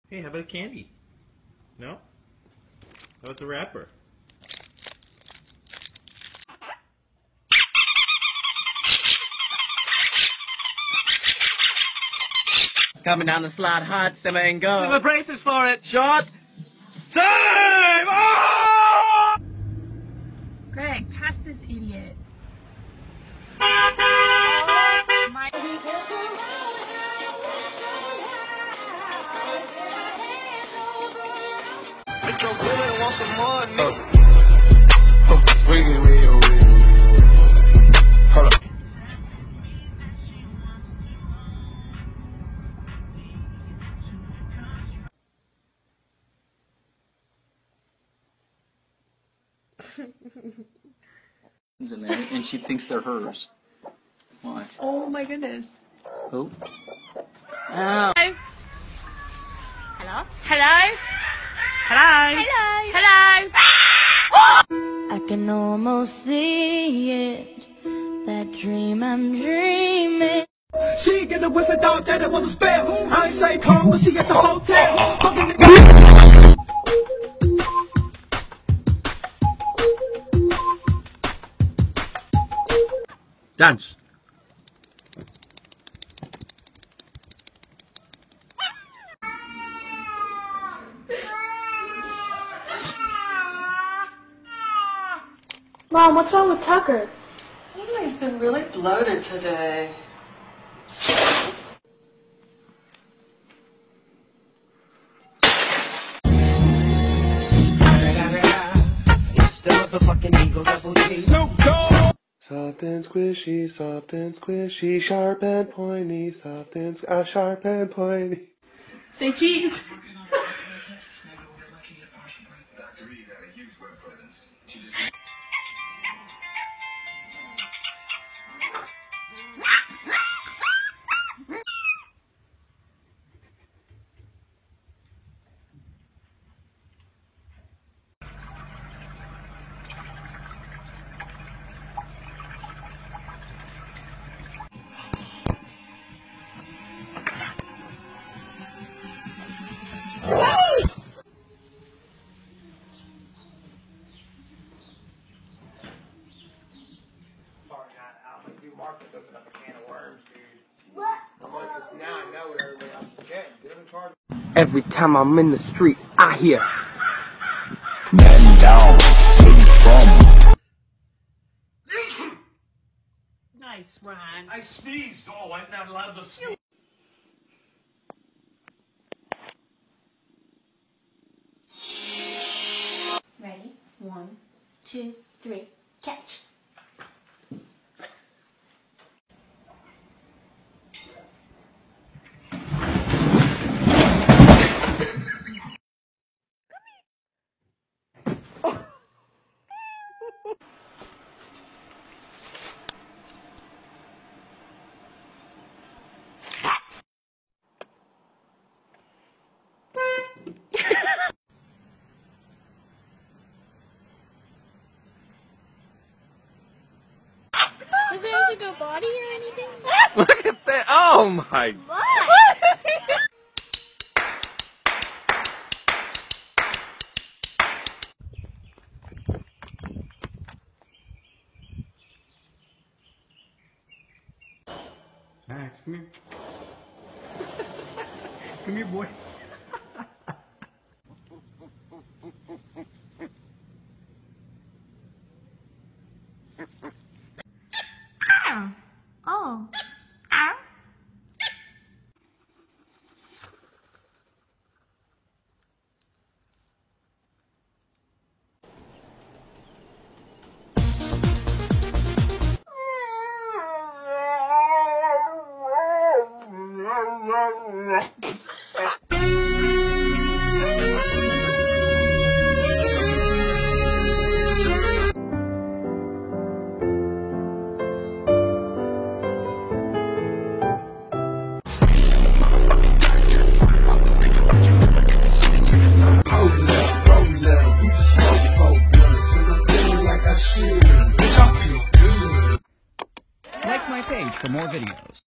Hey, how about a candy? No? How about the wrapper? Coming down the slide hard, simmer and go. Simmer braces for it. Shot. Save! Oh! Greg, pass this idiot. Oh my. Make your women want some more, nigga. Hold up. In there, and she thinks they're hers. Why? Oh my goodness. Who? Oh. Hello? Hello? Hello? Hello? Hello? I can almost see it, that dream I'm dreaming. She get a whiff and thought that it was a spell. I ain't say call, but she at the hotel. Fucking the Dance. Mom, what's wrong with Tucker? Oh, he's been really bloated today. It's the motherfucking Eagle Double G. Snoop Dogg. Soft and squishy, sharp and pointy, sharp and pointy. Say cheese. Every time I'm in the street, I hear. Man down, from. Nice, Ron. I sneezed. Oh, I'm not allowed to sneeze. Ready? 1, 2, 3, catch. Does it have to go body or anything? Look at that! Oh my! What? Max, come here. Come here, boy. Oh. Like my page for more videos.